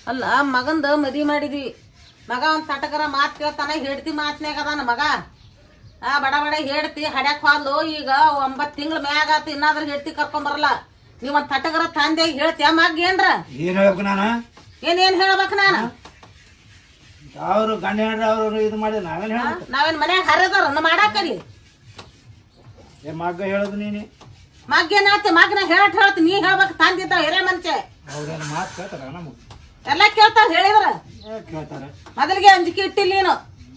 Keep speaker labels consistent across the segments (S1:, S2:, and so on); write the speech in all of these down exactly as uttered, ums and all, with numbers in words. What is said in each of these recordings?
S1: ಅಲ್ಲ ಮಗಂದ ಮದಿ ಮಾಡಿದ್ವಿ ಮಗ ಒಂದ್ ತಟಕರ ಮಾತ್ ಕೇಳ್ತಾನ ಹೆಡ್ತಿ ಮಾತ್ನ್ಯಾಗ ಅದಾನ ಮಗ ಆ ಬಡ ಬಡ ಹೆಡ್ತಿ ಹಡ್ಯಾಕ್ ಹೋದ್ಲು ಈಗ ಒಂಬತ್ ತಿಂಗಳ ಮ್ಯಾಗ ಆತು ಇನ್ನಾದ್ರೂ ಹೆಡ್ತಿ ಕರ್ಕೊಂಡ್ ಬರಲ್ಲ ನೀವ್ ಒಂದ್ ತಟಕರ ತಂದೆ ಹೇಳ್ತೀಯ ಮಗ್ ಏನ್ರ
S2: ಏನ್ ಹೇಳ್ಬೇಕು ನಾನು
S1: ಏನ್ ಏನ್ ಹೇಳ್ಬೇಕು ನಾನು
S2: ಅವ್ರು ಗಂಡ ಹೆಂಡ್ರ ಅವ್ರು ಇದು ಮಾಡಿ ನಾವೇನ್ ಹೇಳ್ಬೇಕು
S1: ನಾವೇನ್ ಮನ್ಯಾಗ ಹರಿದಾರ ಮಾಡಾಕಲ್ಲಿ
S2: ಏ ಮಗ್ಗ ಹೇಳುದು ನೀನಿ
S1: ಮಗ್ಗೇನಾತಿ ಮಗ್ನ ಹೇಳಟ್ ಹೇಳ್ತಿ ನೀ ಹೇಳ್ಬೇಕು ತಂದಿದ್ದ ಹಿರೇ ಮನುಷ್ಯ
S2: ಅವ್ರೇನು ಮಾತು ಕೇಳ್ತಾರ ನಮಗ್
S1: ಎಲ್ಲ ಕೇಳ್ತಾರ ಹೇಳಿದ್ರ
S2: ಕೇಳ್ತಾರೆ
S1: ಮೊದಲಿಗೆ ಅಂಜಿಕೆ ಇಟ್ಟಿಲ್ಲ ನೀನು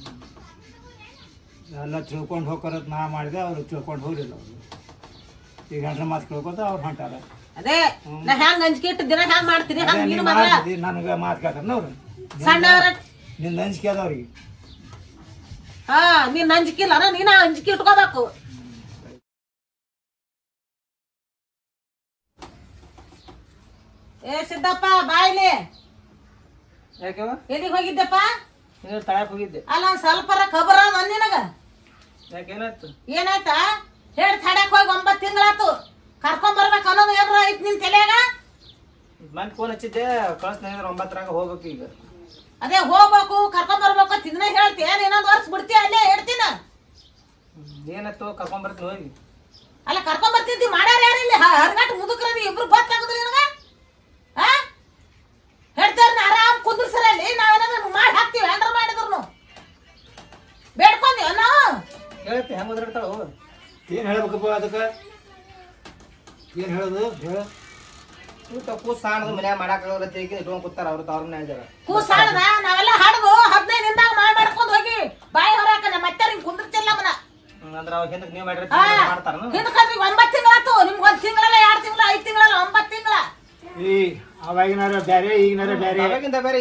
S2: ಎಲ್ಲ ತಿಳ್ಕೊಂಡು ಹೋಗ್ಕರತ್ ನಾ ಮಾಡಿದೆ ಅವ್ರು ತಿಳ್ಕೊಂಡು ಹೋಗ್ಲಿಲ್ಲ ಅವ್ರು ಈಗ ಹೆಂಡ್ರ ಮಾತು ಕೇಳ್ಕೊತ ಅವ್ರು ಹೊಂಟಾರ
S1: ಅದೇ ನಾ ಹೆಂಗ್ ಅಂಜಿಕೆ ಇಟ್ಟು ದಿನ ಹೆಂಗ್ ಮಾಡ್ತೀನಿ ಹಂಗ ನೀನು ಮೊದಲ
S2: ನನಗೆ ಮಾತು ಕೇಳ್ತಾರ ಅವ್ರು
S1: ಸಣ್ಣವ್ರ
S2: ನಿನ್ನ ಅಂಜಿಕೆ ಅದವ್ರಿಗೆ
S1: ಹಾ ನೀನ್ ಅಂಜಿಕಿಲ್ಲ ನೀನ ಅಂಜಿಕೆ ಇಟ್ಕೋಬೇಕು ಏ ಸಿದ್ದಪ್ಪ ಬಾಯ್ಲಿ
S3: ಯಾಕೆವ
S1: ಎಲ್ಲಿಗೆ ಹೋಗಿದ್ದೆಪ್ಪ
S3: ತಳಕ್ ಹೋಗಿದ್ದೆ
S1: ಅಲ್ಲ ಒಂದ್ ಸ್ವಲ್ಪರ ಖಬರ ಅದ ನಿನಗ
S3: ಯಾಕೇನಾಯ್ತು
S1: ಏನಾಯ್ತಾ ಹೇಳಿ ತಡ್ಯಾಕ್ ಹೋಗಿ ಒಂಬತ್ ತಿಂಗಳಾತು ಕರ್ಕೊಂಡ್ ಬರ್ಬೇಕು ಅನ್ನೋದು ಏನ್ರ ಐತ್ ನಿನ್ ತಲೆಯಾಗ
S3: ಮನ್ ಫೋನ್ ಹಚ್ಚಿದ್ದೆ ಕಳ್ಸ್ನ ಒಂಬತ್ತರಾಗ ಹೋಗ್ಬೇಕು ಈಗ
S1: ಅದೇ ಹೋಗ್ಬೇಕು ಕರ್ಕೊಂಡ್ ಬರ್ಬೇಕು ಅಂತ ಇದನ್ನ ಹೇಳ್ತೀಯ ಇನ್ನೊಂದ್ ವರ್ಷ ಬಿಡ್ತೀಯ ಅಲ್ಲೇ ಹೇಳ್ತೀನ
S3: ಏನಾಯ್ತು ಕರ್ಕೊಂಡ್ ಬರ್ತೀನಿ ಹೋಗಿ
S1: ಅಲ್ಲ ಕರ್ಕೊಂಡ್ ಬರ್ತಿದ್ದಿ ಮಾಡ್ಯಾರ ಯಾರಿಲ್ಲ ಹರ್ಗಾಟ್ ಮುದುಕ್ರದಿ ಇಬ್ರು ಗೊತ್ತಾಗುದಿಲ್ಲ ನಿನಗ ಆ ಹೇಳ್ತಾರ ಆರಾಮ್ ಕುಂದ್ರಸರಲ್ಲಿ ನಾವೇನಾದ್ರು ಮಾಡಿ ಹಾಕ್ತಿವಿ ಏನ್ರ ಮಾಡಿದ್ರು ಬೇಡ್ಕೊಂದಿವ ನಾವು
S3: ಹೇಳ್ತಿ ಹೆಂಗ್ ಓದಾಡ್ತಾಳು
S2: ಏನು ಹೇಳ್ಬೇಕಪ್ಪ ಅದಕ್ಕೆ ಏನು ಹೇಳೋದು ಹೇಳ
S3: ಕೂಸ್ ಸಾಣದು ಮನ್ಯಾಗ ಮಾಡಾಕ ಇಟ್ಕೊಂಡ್ ಕೂತಾರ ಅವ್ರು ತವ್ರನ್ನ ಹೇಳ್ದಾರ
S1: ಕೂಸಾಡದ ನಾವೆಲ್ಲ ಹಾಡುದು ಹದಿನೈದು ದಿನದಾಗ ಮಾಡಿ ಮಾಡ್ಕೊಂಡ್ ಹೋಗಿ ಬಾಯಿ ಹೊರಾಕ ಮತ್ತೆ ಹಿಂಗ್ ಕುಂದಿರ್ತಿಲ್ಲ ಮನ
S3: ಅಂದ್ರ ಅವಾಗ ಹಿಂದಕ್ ನೀವ್ ಮಾಡಿರ ಮಾಡ್ತಾರ
S1: ಹಿಂದಕಂದ್ರೆ ಒಂಬತ್ತು ತಿಂಗಳಾತು ನಿಮ್ಗೆ ಒಂದ್ ತಿಂಗಳಲ್ಲ ಎರಡು ತಿಂಗಳ ಐದ್ ತಿಂಗಳಲ್ಲ ಒಂಬತ್ತು ತಿಂಗಳ
S2: ಈ ಅವಾಗಿನಾರ ಬ್ಯಾರೆ ಈಗಿನಾರ ಬ್ಯಾರೆ
S3: ಅವಾಗಿಂದ ಬೇರೆ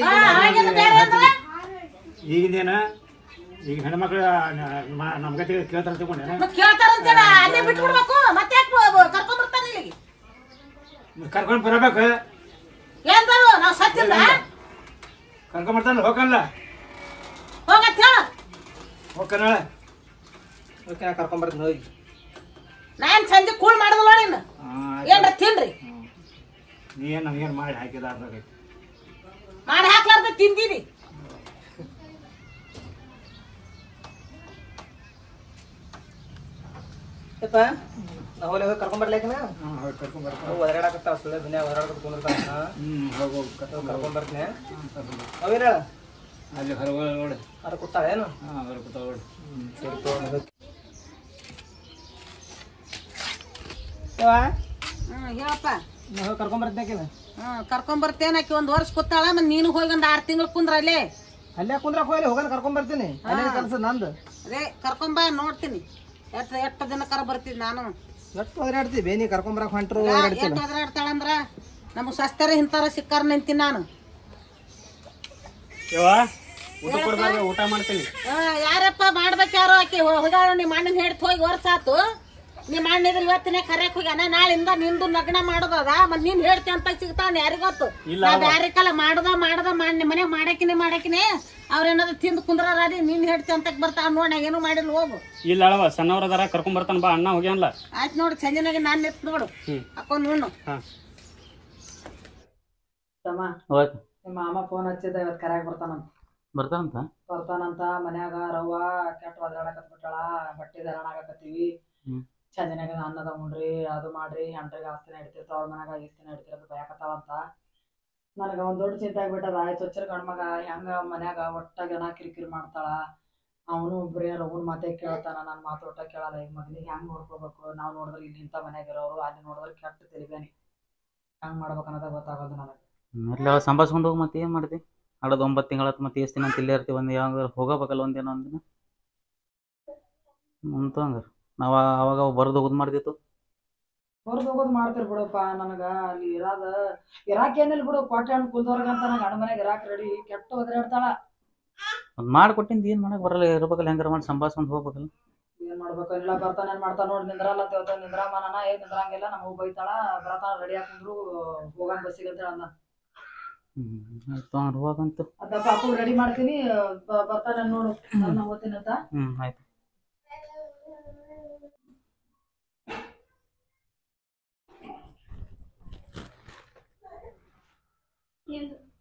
S2: ಈಗಿಂದೇನ ಈಗ ಹೆಣ್ಮಕ್ಳು ನಮ್ ಗತಿ ಕೇಳ್ತಾರ ತಿಳ್ಕೊಂಡೆ
S1: ಮತ್ ಕೇಳ್ತಾರಂತೇನ ಅಲ್ಲೇ ಬಿಟ್ಟು ಬಿಡ್ಬೇಕು ಮತ್ತೆ ಯಾಕೆ ಕರ್ಕೊಂಡ್ ಬರ್ತಾನೆ ಇಲ್ಲಿಗೆ
S2: ಕರ್ಕೊಂಡ್ ಬರಬೇಕು
S1: ಏನ್ ಬರು ನಾವ್ ಸತ್ತಿಲ್ಲ
S2: ಕರ್ಕೊಂಡ್ ಬರ್ತಾನ ಹೋಗಲ್ಲ
S1: ಹೋಗತ್ ಹೇಳ
S2: ಹೋಗ್ಕನ
S3: ಓಕೆ ನಾ ಕರ್ಕೊಂಡ್ ಬರ್ತೀನಿ ಹೋಗಿ
S1: ನಾನ್ ಸಂಜೆ ಕೂಳ್ ಮಾಡುದಿಲ್ಲ ನೀನು ಏನ್ರ ತಿನ್ರಿ
S2: ನೀ ಏನ್ ನಮ್ಗೇನ್ ಮಾಡಿ ಹಾಕಿದ ಅರ್ಧಾಗೈತಿ
S1: ಮಾಡಿ ಹಾಕ್ಲಾರ್ದ ತಿಂತೀನಿ
S3: ಯಪ್ಪ ನಾ ಹೋಗಿ ಹೋಗಿ ಕರ್ಕೊಂಡ್ ಬರ್ಲಿಕ್ಕನ
S2: ಕರ್ಕೊಂಡ್ ಬರ್ತಾವ
S3: ಒದರಾಡಕತ್ತಾವ ಸುಳ್ಳೆ ದುನಿಯಾ ಒದರಾಡಕತ್ತ ಕುಂದಿರ್ತಾವ
S2: ಹ್ಮ್ ಹೋಗ್ ಹೋಗ್
S3: ಕರ್ಕೊಂಡ್ ಬರ್ತೀನಿ ಅವೇನ
S2: ಅಲ್ಲಿ ಹೊರಗೆ ನೋಡಿ
S3: ಅದ್ರ ಕೂತಾಳೇನು
S2: ಹಾ ಹೊರಗೆ ಕೂತಾವ ನೋಡಿ
S3: ಹ್ಮ್ ಸರಿ ತಗೋ
S1: ಹ್ಮ್ ಹೇಳಪ್ಪ
S3: ನಾ ಹೋಗಿ ಕರ್ಕೊಂಡ್ ಬರ್ತೀನಿ
S1: ಹ್ಮ್ ಕರ್ಕೊಂಡ್ ಬರ್ತೇನ ಆಕಿ ಒಂದ್ ವರ್ಷ ಕೂತಾಳ ಮತ್ ನೀನು ಹೋಗಿ ಒಂದ್ ಆರ್ ತಿಂಗಳು ಕುಂದ್ರ ಅಲ್ಲೇ
S3: ಅಲ್ಲೇ ಕುಂದ್ರಾಕ ಹೋಗಿ ಹೋಗೋಣ ಕರ್ಕೊಂಡ್ ಬರ್ತೀನಿ ಅಲ್ಲೇ ಕೆಲಸ ನಂದು
S1: ಅದೇ ಕರ್ಕೊಂಡ್ ಬಾ ನೋಡ್ತೀನಿ ಎಷ್ಟ್ ಎಷ್ಟು ದಿನಕ್ಕಾರ ಬರ್ತೀನಿ ನಾನು
S3: ಎಷ್ಟು ಒದರಾಡ್ತಿ ಬೇನಿ ಕರ್ಕೊಂಡ್ ಬರಕ್ ಹೊಂಟ್ರು
S1: ಎಷ್ಟು ಒದರಾಡ್ತಾಳಂದ್ರ ನಮಗ್ ಸಸ್ತಾರ ಇಂತಾರ ಸಿಕ್ಕಾರ ನಿಂತೀನಿ ನಾನು
S2: ಊಟ ಕೊಡ್ಬಾರ್ದು ಊಟ ಮಾಡ್ತೀನಿ
S1: ಯಾರಪ್ಪ ಮಾಡ್ಬೇಕು ಯಾರು ಆಕಿ ಹೋಗಾಳು ನಿಮ್ಮ ಅಣ್ಣನ ಹೇಳ್ತ ಹೋಗಿ ವರ್ಷ ಆತು ನಿಮ್ಮ ಅಣ್ಣಿದ್ರ ಇವತ್ತಿನೇ ಕರೆಯಕ್ ಹೋಗ್ಯಾನ ನಾಳಿಂದ ನಿಂದು ಲಗ್ನ ಮಾಡೋದದ ಮತ್ ನೀನ್ ಹೇಳ್ತಿ ಅಂತ ಸಿಗ್ತಾನ ಯಾರಿಗೊತ್ತು ನಾ ಬ್ಯಾರೆ ಕಾಲ ಮಾಡದ ಮಾಡದ ಮಾಡಿ ಮನೆ ಮಾಡಕಿನೇ ಮಾಡಕಿನೇ ಅವ್ರೇನಾದ್ರು ತಿಂದು ಕುಂದ್ರಾರಿ ನೀನ್ ಹೇಳ್ತಿ ಅಂತ ಬರ್ತಾ ನೋಡ್ ನಾ ಏನು ಮಾಡಿಲ್ಲ ಹೋಗು
S4: ಇಲ್ಲ ಅಳವ ಸಣ್ಣವ್ರ ಅದಾರ ಕರ್ಕೊಂಡ್ ಬರ್ತಾನ ಬಾ ಅಣ್ಣ ಹೋಗ್ಯಾನಲ್ಲ
S1: ಆಯ್ತು ನೋಡಿ ಸಂಜೆನಾಗ ನಾನ್ ನಿಂತ್ ನೋಡು ಹಾಕೊಂಡ್ ನೋಡು
S5: ತಮ್ಮ ನಿಮ್ಮ ಮಾಮ ಫೋನ್ ಹಚ್ಚಿದ್ದ ಇವತ್ ಕರ್ಯಾಗ ಬರ್ತಾನಂತ
S4: ಬರ್ತಾನಂತ
S5: ಬರ್ತಾನಂತ ಮನ್ಯಾಗ ರವ್ವ ಕೆಟ್ಟ ಒದ್ರಾಡಕತ್ ಬಿಟ್ಟಾಳ ಬಟ್ಟೆ ಧಾರಣ ಆಗಕತ್ತೀವಿ ಸಂಜೆನಾಗ ಅನ್ನದ ಉಣ್ರಿ ಅದು ಮಾಡ್ರಿ ಹೆಂಡ್ರಿಗೆ ಆಸ್ತಿನ ಇಡ್ತಿರ್ತಾವ ಅವ್ರ ಮನ್ಯಾಗ ಈಸ್ತಿನ ಇಡ್ತಿರೋದು ಭಯಕತ್ತಾವಂತ ನನಗ ಒಂದ್ ದೊಡ್ಡ ಚಿಂತೆ ಆಗ್ಬಿಟ್ಟದ ಆಯ್ತು ಹಚ್ಚರ್ ಗಂಡ್ಮಗ ಹೆಂಗ ಮನ್ಯಾಗ ಒಟ್ಟ ಜನ ಕಿರಿಕಿರಿ ಮಾಡ್ತಾಳ ಅವನು ಬರೇ ರವ್ವನ್ ಮಾತೇ ಕೇಳ್ತಾನ ನನ್ ಮಾತು ಒಟ್ಟ ಕೇಳಲ್ಲ ಈಗ ಮಗನಿಗೆ ಹೆಂಗ್ ನೋಡ್ಕೋಬೇಕು ನಾವ್ ನೋಡಿದ್ರೆ ಇಲ್ಲಿ ಇಂತ ಮನ್ಯಾಗ ಇರೋರು ಅಲ್ಲಿ ನೋಡಿದ್ರೆ ಕೆಟ್ಟ ತೆಲಿಬೇನಿ ಹೆಂಗ್ ಮಾಡ್ಬೇಕು ಅನ್ನೋದ ಗೊತ್ತಾಗೋದು ನನಗೆ
S4: ಸಂಭಾಳ್ಸ್ಕೊಂಡ್ ಹೋಗಿ ಮತ್ತೆ ಏನ್ ಮಾಡ್ತಿ ಆಡೋದು ಒಂಬತ್ತು ತಿಂಗಳತ್ ಮತ್ತೆ ಎಷ್ಟು ದಿನ ಅಂತ ಇಲ್ಲೇ ಇರ್ತೀವಿ ಒಂದ್ ಯಾವಾಗ ಹೋಗಬೇಕಲ್ಲ ಒಂದಿನ ಒಂದಿನ ಅಂತ ಹಂಗಾರ ನಾವ್ ಅವಾಗ ಬರದ್ ಹೋಗುದ್ ಮಾಡ್ದಿತ್ತು
S5: ಹೊರದ್ ಹೋಗೋದ್ ಮಾಡ್ತಿರ್ ಬಿಡಪ್ಪ ನನಗ ಅಲ್ಲಿ ಇರಾದ ಇರಾಕ್ ಏನಿಲ್ಲ ಬಿಡು ಕೊಟ್ಟೆ ಹಣ್ಣು ಕುಲ್ದವ್ರಗಂತ ನಂಗೆ ಗಂಡ ಮನೆಗೆ ಇರಾಕ್ ರೆಡಿ ಕೆಟ್ಟ ಒದರಾಡ್ತಾಳ
S4: ಅದ್ ಮಾಡ್ಕೊಟ್ಟಿಂದ ಏನ್ ಮಾಡಕ್ ಬರಲ್ಲ ಇರ್ಬೇಕಲ್ಲ ಹೆಂಗಾರ ಮಾಡಿ ಸಂಭಾಳ್ಸ್ಕೊಂಡ್ ಹೋಗ್ಬೇಕಲ್ಲ
S5: ಏನ್ ಮಾಡ್ಬೇಕು ಇಲ್ಲ ಬರ್ತಾನ ಏನ್ ಮಾಡ್ತಾನ ನೋಡಿ ನಿಂದ್ರಲ್ಲ ತೇವತ ನಿಂದ್ರಾಮನ ಏನ್ ನಿಂದ್ರಂಗಿಲ್ಲ ನಮಗ್ ಬೈತಾಳ ಬರ್ತಾನ ರೆಡಿ ಹಾಕೊಂಡ್ರು ಹೋಗನ್ ಬಸ್ಸಿಗೆ ಅಂತ ಹೇಳ
S4: ಹ್ಮ್ ಆಯ್ತು ಹೋಗಂತ
S5: ಅದ ಪಾಪು ರೆಡಿ ಮಾಡ್ತೀನಿ ಬರ್ತಾನ ನೋಡು ನಾನು ಹೋಗ್ತೀನಿ ಅಂತ
S4: ಹ್ಮ್ ಆಯ್ತು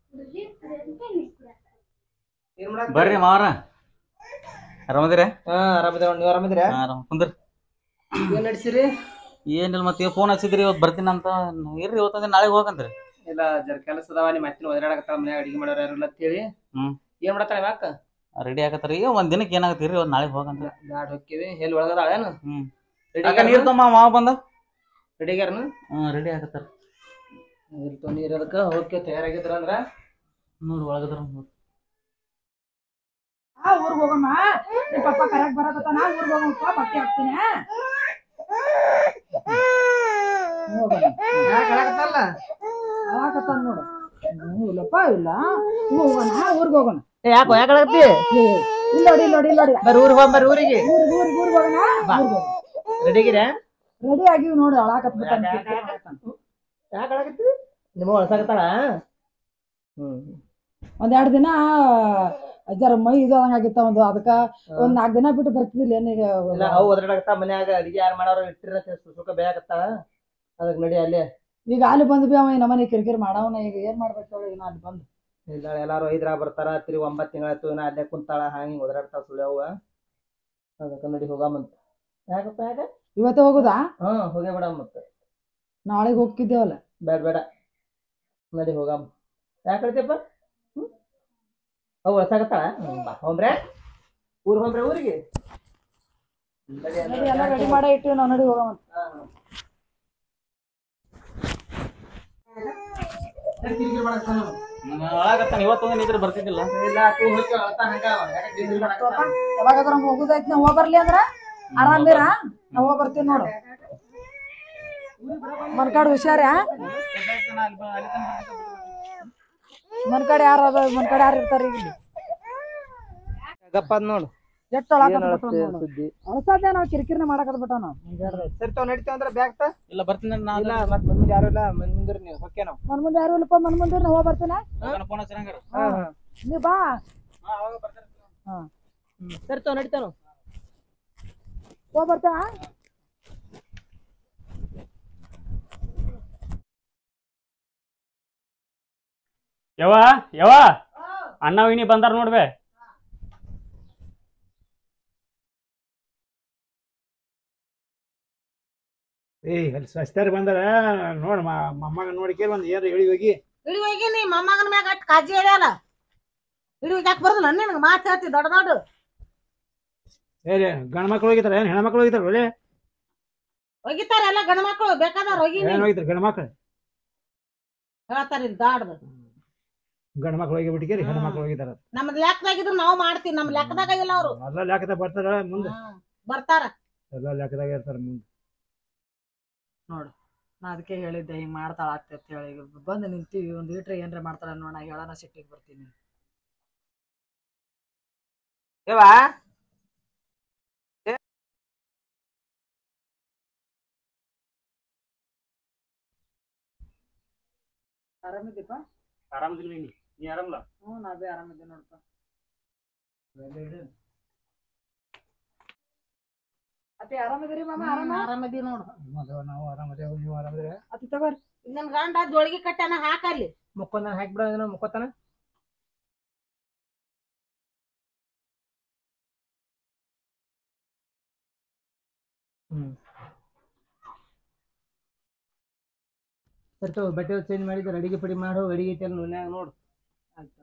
S3: ಏನ್ ಮಾಡಕ್
S4: ಬರ್ರಿ ಮಾವರ ಆರಾಮದಿರ?
S3: ಹಾ ಆರಾಮದೇವ್. ನೀವ್ ಆರಾಮದಿರ?
S4: ಆರಾಮ್ ಕುಂದ್ರಿ.
S3: ಏನ್ ನಡ್ಸಿರಿ?
S4: ಏನಿಲ್ಲ ಮತ್ತೆ ಫೋನ್ ಹಚ್ಚಿದ್ರಿ ಇವತ್ತು ಬರ್ತೀನಿ ಅಂತ. ಇರ್ರಿ ಇವತ್ತಂದ್ರೆ ನಾಳೆಗೆ ಹೋಗಂತ್ರಿ.
S3: ಇಲ್ಲ ಜರ ಕೆಲಸ ಅದಾವ. ನಿಮ್ಮ ಅತ್ತಿನ ಒದರಾಡಕತ್ತಾಳ ಮನ್ಯಾಗ ಅಡಿಗೆ ಮಾಡೋರು ಯಾರು ಇಲ್ಲ ಅಂತೇಳಿ.
S4: ಹ್ಮ್
S3: ಏನ್ ಮಾಡತ್ತಾಳ ಯಾಕ?
S4: ರೆಡಿ ಆಗತ್ತಾರ. ಈಗ ಒಂದ್ ದಿನಕ್ಕೆ ಏನಾಗತ್ತೆ ಇರ್ರಿ ಇವತ್ತು ನಾಳೆಗೆ ಹೋಗಂತ.
S3: ಬ್ಯಾಡ್ ಹೊಕ್ಕಿವಿ. ಎಲ್ಲಿ ಒಳಗದಾಳೇನು?
S4: ಹ್ಮ್
S3: ರೆಡಿ
S4: ನೀರ್ ತಮ್ಮ ಮಾವ ಬಂದ.
S3: ರೆಡಿ ಆಗ್ಯಾರನು?
S4: ಹ್ಮ್ ರೆಡಿ ಆಗತ್ತಾರ.
S3: ಇರ್ತಾವ ನೀರ್ ಅದಕ್ಕ ಹೋಗಿ ತಯಾರಾಗಿದ್ರ ಅಂದ್ರ
S4: ನೋಡ್ರಿ ಒಳಗದಾರ ನೋಡ್ರಿ.
S5: ಆ ಊರ್ಗ್ ಹೋಗಮ್ಮ. ನಿಮ್ ಪಪ್ಪ ಕರೆಕ್ಟ್ ಬರಕತ್ತಾನ. ಊರ್ಗ್ ಹೋಗಮ್ಮ ಬಟ್ಟೆ ಹಾಕ್ತೀನಿ.
S3: ಯಾಕೆ ಹೇಳಕತ್ತಲ್ಲ?
S5: ಹಾಕತ್ತಾನ ನೋಡು. ಹ್ಮ್ ಇಲ್ಲಪ್ಪ ಇಲ್ಲ. ಹೋಗೋಣ ಊರ್ಗ್ ಹೋಗೋಣ.
S3: ಯಾಕೋ ಯಾಕೆ ಹೇಳಕತ್ತಿ?
S5: ಇಲ್ಲ ನೋಡಿ ಇಲ್ಲ ನೋಡಿ ಇಲ್ಲ ನೋಡಿ.
S3: ಬರ್ರಿ ಊರಿಗೆ ಹೋಗ್ ಬರ್ರಿ ಊರಿಗೆ.
S5: ಊರ್ಗ್ ಊರ್ಗ್ ಊರ್ಗ್ ಹೋಗೋಣ.
S3: ರೆಡಿ ಆಗಿರ?
S5: ರೆಡಿ ಆಗಿವಿ ನೋಡಿ. ಅಳಾಕತ್ ಬಿಟ್ಟಾನ.
S3: ಯಾಕೆ ಹೇಳಕತ್ತಿ? ನಿಮ್ಮ ಒಳಸಾಕತ್ತಾಳ? ಹ್ಮ್
S5: ಒಂದ್ ಎರಡ್ ದಿನ ಜರ ಮೈ ಇದು ಆಗಿತ್ತ ಒಂದು. ಅದಕ್ಕ ಒಂದ್ ನಾಲ್ಕ್ ದಿನ ಬಿಟ್ಟು ಬರ್ತಿದಿಲ್ಲ ಏನೀಗ.
S3: ಇಲ್ಲ ಅವು ಒದರಾಡಕತ್ತ ಮನ್ಯಾಗ ಅಡಿಗೆ ಯಾರು ಮಾಡೋರು ಇಟ್ಟಿರ ಸುಖ ಬೇಕತ್ತಾಳ. ಅದಕ್ಕೆ ನಡಿ ಅಲ್ಲೇ.
S5: ಈಗ ಅಲ್ಲಿ ಬಂದ್ವಿ ಅವ ನಮ್ಮನೆ ಕಿರಿಕಿರಿ ಮಾಡವನ. ಈಗ ಏನ್ ಮಾಡ್ಬೇಕು ಹೇಳಿ ನಾ ಅಲ್ಲಿ ಬಂದು.
S3: ಇಲ್ಲ ಎಲ್ಲಾರು ಐದ್ರಾಗ ಬರ್ತಾರ. ತಿರುಗಿ ಒಂಬತ್ತು ತಿಂಗಳಾಯ್ತು ನಾ ಅಲ್ಲೇ ಕುಂತಾಳ. ಹಾಂಗಿ ಒದರಾಡ್ತಾಳ ಸುಳ್ಯವ್ವ. ಅದಕ್ಕೆ ನಡಿ ಹೋಗಮಂತ. ಯಾಕಪ್ಪ ಯಾಕ?
S5: ಇವತ್ತೇ ಹೋಗುದಾ?
S3: ಹಾ ಹೋಗೇ ಬಿಡಮ್ ಮತ್ತೆ.
S5: ನಾಳೆಗೆ ಹೋಗ್ತಿದ್ದೇವಲ್ಲ.
S3: ಬೇಡ ಬೇಡ ನಡಿ ಹೋಗಮ್ಮ. ಯಾಕೆ ಹೇಳ್ತಿಯಪ್ಪ? ಹ್ಮ್ ಅವು ಹೊಸಾಗತ್ತಾಳ? ಬಾ ಹೋಮ್ರೆ ಊರ್ ಹೋಮ್ರೆ ಊರಿಗೆ.
S5: ಎಲ್ಲ ರೆಡಿ ಮಾಡೇ ಇಟ್ಟಿವಿ ನಾವು. ನಡಿ ಹೋಗಮಂತ.
S4: ಒಳಗತ್ತಾನ ಇವತ್ತೊಂದು ನಿದ್ರೆ ಬರ್ತಿದ್ದಿಲ್ಲ.
S5: ಯಾವಾಗಾದ್ರ ಹೋಗುದೈತಿ. ನಾವ್ ಹೋಗ್ ಬರ್ಲಿ ಅಂದ್ರ ಆರಾಮಿರ. ನಾವ್ ಹೋಗ್ ಬರ್ತೀವಿ ನೋಡು. ಮನ್ಕಾಡ್ ಹುಷಾರ. ಮನ್ಕಾಡ್ ಯಾರ ಅದ? ಮನ್ಕಾಡ್ ಯಾರು ಇರ್ತಾರ ಈಗ?
S3: ಗಪ್ಪ ನೋಡು
S5: ಎಷ್ಟು ಸುದ್ದಿ ಅಳಸಾದ್ಯ. ನಾವ್ ಕಿರಿಕಿರಿನ ಮಾಡಕತ್ ಬಿಟ್ಟ ನಾವು.
S3: ಸರಿ ತಾವ್ ನಡಿತೇವ ಅಂದ್ರ ಬ್ಯಾಗ್ ತ.
S4: ಇಲ್ಲ ಬರ್ತೀನಿ
S3: ಇಲ್ಲ ಮತ್ ಮುಂದೆ ಯಾರು ಇಲ್ಲ. ಮನ್ ಮುಂದಿರಿ ನೀವು ಹೊಕ್ಕೆ ನಾವು.
S5: ಮನ್ ಮುಂದೆ ಯಾರು ಇಲ್ಲಪ್ಪ. ಮನ್ ಮುಂದೆ ನಾ ಹೋಗ್ ಬರ್ತೀನ.
S4: ಫೋನ್ ಹಚ್ಚರಂಗಾರ.
S5: ನೀ ಬಾ.
S3: ಹಾ ಸರಿ ತಾವ್ ನಡಿತೇವ ನಾವು.
S5: ಹೋಗ್ ಬರ್ತಾ.
S6: ಯವ್ವ ಯವ್ವ ಅಣ್ಣ ವಿನಿ ಬಂದಾರ ನೋಡ್ಬೆ.
S2: ಏಯ್ ಅಲ್ಲಿ ಸ್ವಚ್ಛರು ಬಂದಾರ ನೋಡ್. ಮೊಮ್ಮಗ ನೋಡಿಕೆ ಒಂದ್ ಏನ್ ಹೇಳಿ ಹೋಗಿ.
S1: ಇಡಿ ಹೋಗಿ ನೀ ಮೊಮ್ಮಗನ ಮ್ಯಾಗ ಅಟ್ ಕಾಜಿ ಹೇಳ್ಯಾಲ. ಇಡಿ ಯಾಕೆ ಬರೋದಿಲ್ಲ ನಿನಗೆ ಮಾತು ಹೇಳ್ತಿ ದೊಡ್ಡ ದೊಡ್ಡ.
S2: ಏ ಗಂಡ ಮಕ್ಳು ಹೋಗಿತಾರ ಏನ್ ಹೆಣ್ಮಕ್ಳು ಹೋಗಿತಾರ? ಒಳ್ಳೆ
S1: ಒಗಿತಾರ ಎಲ್ಲ ಗಂಡ ಮಕ್ಳು ಬೇಕಾದವ್ರ ಹೋಗಿ
S2: ಏನ್ ಹೋಗಿತಾರ ಗಂಡ ಮಕ್ಳು?
S1: ಹೇಳ್ತಾರ ಇಲ್ಲಿ ದಾಡ್ದು.
S2: ಗಂಡ ಮಕ್ಳು ಹೋಗಿ ಬಿಟ್ಟಿಗೆ ಹೆಣ್ಣು ಮಕ್ಳು ಹೋಗಿದಾರ.
S1: ನಮ್ದ್ ಲೆಕ್ಕದಾಗಿದ್ರು ನಾವು ಮಾಡ್ತೀವಿ. ನಮ್ ಲೆಕ್ಕದಾಗ ಇಲ್ಲ ಅವ್ರು.
S2: ಎಲ್ಲ ಲೆಕ್ಕದಾಗ ಬರ್ತಾರ ಮುಂದೆ.
S1: ಬರ್ತಾರ
S2: ಎಲ್ಲ ಲೆಕ್ಕದಾಗ ಇರ್ತಾರ ಮುಂದೆ.
S5: ನೋಡು ನಾ ಅದಕ್ಕೆ ಹೇಳಿದ್ದೆ ಹಿಂಗ್ ಮಾಡ್ತಾಳ ಆಗ್ತೈತಿ ಹೇಳಿ. ಈಗ ಬಂದು ನಿಂತೀವಿ. ಒಂದ್ ಲೀಟ್ರ್ ಏನ್ರ ಮಾಡ್ತಾಳ ನೋಡ. ಹೇಳನ ಸಿಟ್ಟಿಗೆ ಬರ್ತೀನಿ.
S3: ಯವ್ವ
S5: ಆರಾಮಿದ್ದೀಪ?
S6: ಆರಾಮದಿಲ್ಲ ವಿನಿ, ನೀ ಆರಾಮಲ್ಲ?
S5: ಹ್ಞೂ ನಾ ಬಿ ಆರಾಮಿದ್ದೆ ನೋಡಪ್ಪ. ಅತಿ ಆರಾಮಿದ್ದೀರಿ ಮಾಮ? ಆರಾಮ
S1: ಆರಾಮದಿ ನೋಡು.
S2: ನಾವು ಆರಾಮದೇವ್. ನೀವು ಆರಾಮದಿರ?
S5: ಅತಿ ತಗೋರಿ.
S1: ನನ್ ಗಂಡ ಜೋಳಿಗೆ ಕಟ್ಟಾನ ಹಾಕಲ್ಲಿ.
S3: ಮುಕ್ಕೊಂದ ಹಾಕ್ಬಿಡ ಮುಕ್ಕೋತಾನ. ಹ್ಮ್ ಸರಿ ಬಟ್ಟೆ ಚೇಂಜ್ ಮಾಡಿದ್ರೆ ಅಡಿಗೆ ಪಡಿ ಮಾಡೋ. ಅಡಿಗೆ ಐತೆ ನುನ್ಯಾಗ ನೋಡು.
S5: ಆಯ್ತು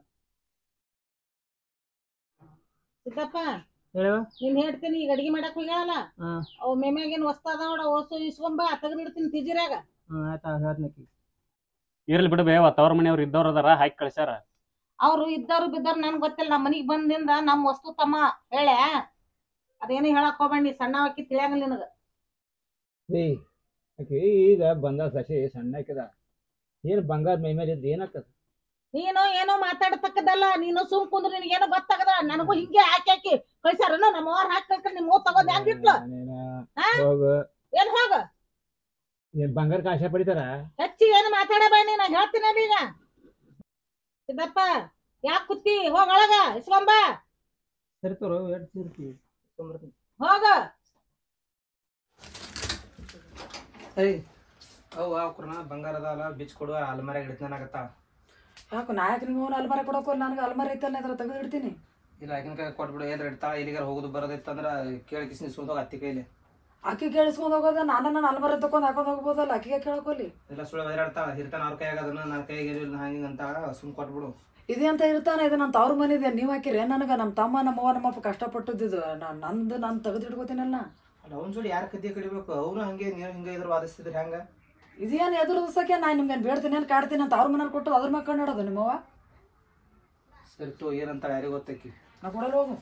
S1: ಸಿದ್ದಪ್ಪ
S3: ಹೇಳುವ.
S1: ನೀನ್ ಹೇಳ್ತೀನಿ ಈಗ ಅಡಿಗೆ ಮಾಡಕ್ ಹೋಗ್ಯಾವಲ್ಲ ಅವ್ ಮೇಮ್ಯಾಗೇನ್ ವಸ್ತಾದ ನೋಡ. ಓಸು ಇಸ್ಕೊಂಬ ತಗದಿಡ್ತೀನಿ ತಿಜಿರಾಗ.
S3: ಹ್ಮ್ ಆಯ್ತಾ ಹೇಳ್ನಕಿ.
S6: ಇರ್ಲಿ ಬಿಡ ಬೇವ. ತವ್ರ ಮನೆಯವ್ರು ಇದ್ದವ್ರ ಅದಾರ ಹಾಕಿ ಕಳ್ಸ್ಯಾರ.
S1: ಅವ್ರು ಇದ್ದವ್ರು ಬಿದ್ದವ್ರು ನನ್ಗೆ ಗೊತ್ತಿಲ್ಲ. ನಮ್ಮ ಮನಿಗ್ ಬಂದಿಂದ ನಮ್ ವಸ್ತು ತಮ್ಮ ಹೇಳ. ಅದೇನು ಹೇಳಕ್ ಹೋಗ್ಬೇಡ. ನೀ ಸಣ್ಣ ಹಾಕಿ ತಿಳಿಯಂಗಿಲ್ಲ ನಿನಗ.
S2: ಏ ಆಕಿ ಈಗ ಬಂದ ಸಸಿ ಸಣ್ಣ ಹಾಕಿದ. ಏನ್ ಬಂಗಾರ ಮೈ ಮೇಲೆ ಇದ್ದು ಏನಾಗ್ತದ?
S1: ನೀನು ಏನೋ ಮಾತಾಡತಕ್ಕದಲ್ಲ. ನೀನು ಸುಮ್ ಕುಂದ್ರ. ನಿನಗೇನೋ ಗೊತ್ತಾಗದ. ನನಗೂ ಹಿಂಗೆ ಹಾಕಿ ಹಾಕಿ ಕಳ್ಸ್ಯಾರನ. ನಮ್ಮ ಅವ್ರ ಹಾಕಿ ಕಳ್ಕೊಂಡು ನಿಮ್ ತಗೋದ್ ಹೆಂಗಿಟ್ಲ?
S2: ಹೋಗ
S1: ಏನ್ ಹೋಗ
S2: ಏನ್ ಬಂಗಾರಕ್ಕೆ ಆಶೆ ಪಡಿತಾರ?
S1: ಹೆಚ್ಚಿ ಏನು ಮಾತಾಡಬೇಡ. ನೀ ನಾ ಹೇಳ್ತೀನಿ ಈಗ. ಸಿದ್ದಪ್ಪ ಯಾಕೆ ಕುತ್ತಿ? ಹೋಗ ಒಳಗ ಇಸ್ಕೊಂಬ.
S3: ಸರಿ ತೋರು ಎರಡು ಸೇರ್ತೀವಿ.
S1: ಹೋಗ.
S3: ಸರಿ ಅವು ಅವ್ರನ್ನ ಬಂಗಾರ ಅದಾವಲ್ಲ ಬಿಚ್ ಕೊಡುವ ಅಲ್ಮಾರ್ಯಾಗ ಇಡ್ತಾನಾಗತ್ತಾಳ.
S5: ಯಾಕೆ ನಾಯಕ ನಿಮ್ಮ ಅಲ್ಮಾರಿ ಕೊಡೋಕೆ ನನಗೆ ಅಲ್ಮಾರಿ ಐತಲ್ಲ ಅದ್ರ ತೆಗೆದು ಇಡ್ತೀನಿ.
S3: ಇಲ್ಲ ಆಕಿನ ಕೈ ಕೊಟ್ಬಿಡು. ಏನ್ರ ಇಡ್ತಾಳ ಇಲ್ಲಿಗಾರ ಹೋಗುದು ಬರೋದಿತ್ತಂದ್ರ ಕೇಳಿ ಕಿಸ್ನಿ ಸುಳ್ದಾಗ ಅತ್ತಿ ಕೈಲಿ
S5: ಅಕ್ಕಿ ಕೇಳಿಸ್ಕೊಂಡು ಹೋಗೋದ ನಾನು ನನ್ನ ಅಲ್ಮಾರಿ ತಗೊಂಡು ಹಾಕೊಂಡು ಹೋಗ್ಬೋದಲ್ಲ, ಅಕ್ಕಿಗೆ ಕೇಳ್ಕೊಲಿ.
S3: ಇಲ್ಲ ಸುಳ್ಳು ಬದಿರಾಡ್ತಾಳ ಹಿರ್ತಾನ ಅವ್ರ ಕೈಯಾಗ ಅದನ್ನ ನನ್ನ ಕೈಗೆ ಹಂಗೆ ಅಂತ ಸುಮ್ ಕೊಟ್ಬಿಡು.
S5: ಇದೆ ಅಂತ ಇರ್ತಾನೆ, ಇದು ನನ್ನ ತವ್ರ ಮನೆ ಇದೆ, ನೀವು ಹಾಕಿರಿ ನನಗೆ ನಮ್ಮ ತಮ್ಮ ನಮ್ಮವ್ವ ನಮ್ಮಪ್ಪ ಕಷ್ಟಪಟ್ಟಿದ್ದು ನಂದು ನಾನು ತೆಗೆದು ಇಟ್ಕೋತೀನಲ್ಲ.
S3: ಅಲ್ಲ ಅವ್ನ ಜೋಡಿ ಯಾರು ಕದ್ದಿ ಕಡಿಬೇಕು? ಅವನು ಹಂಗೆ ನೀವು ಹಿಂಗೆ ಇದ್ರ ವಾದಿಸ್ತಿದ್ರಿ ಹೆಂಗ?
S5: ಇದೇನು ಎದುರು ದಿವಸಕ್ಕೆ ನಾನು ನಿಮ್ಗೆ ಬೇಡ್ತೀನಿ ಏನು ಕಾಡ್ತೀನಿ ಅಂತ ಅವ್ರ ಮನೇಲಿ ಕೊಟ್ಟು ಅದ್ರ ಮಕ್ಕಳು ನೋಡೋದು ನಿಮ್ಮವ್ವ.
S3: ಸರಿ ತೋ ಏನಂತ ಯಾರಿಗೆ ಗೊತ್ತಕ್ಕಿ
S5: ನಾ ಕೊಡಲ್ಲ ಹೋಗು.